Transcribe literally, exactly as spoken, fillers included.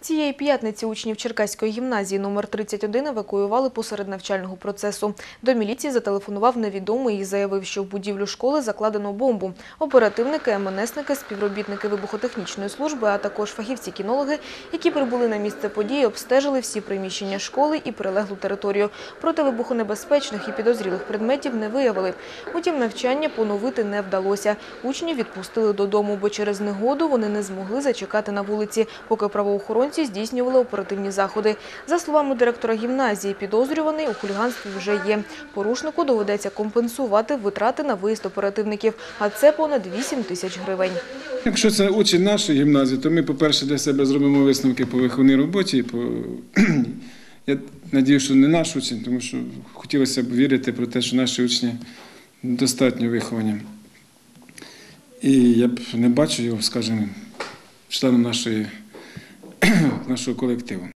Цієї п'ятниці учнів Черкаської гімназії номер тридцять один евакуювали посеред навчального процесу. До міліції зателефонував невідомий і заявив, що в будівлю школи закладено бомбу. Оперативники, ем ен есники, співробітники вибухотехнічної служби, а також фахівці-кінологи, які прибули на місце події, обстежили всі приміщення школи і прилеглу територію. Проте вибухонебезпечних і підозрілих предметів не виявили. Утім, навчання поновити не вдалося. Учнів відпустили додому, бо через негоду вони не змогли зачекати на вулиці, поки правоохоронці здійснювали оперативні заходи. За словами директора гімназії, підозрюваний у хуліганстві вже є. Порушнику доведеться компенсувати витрати на виїзд оперативників, а це понад вісім тисяч гривень. Якщо це учень нашої гімназії, то ми, по-перше, для себе зробимо висновки по виховній роботі. По... Я сподіваюся, що не наш учень, тому що хотілося б вірити про те, що наші учні достатньо виховані. І я б не бачу його, скажімо, членом нашої, нашого колективу.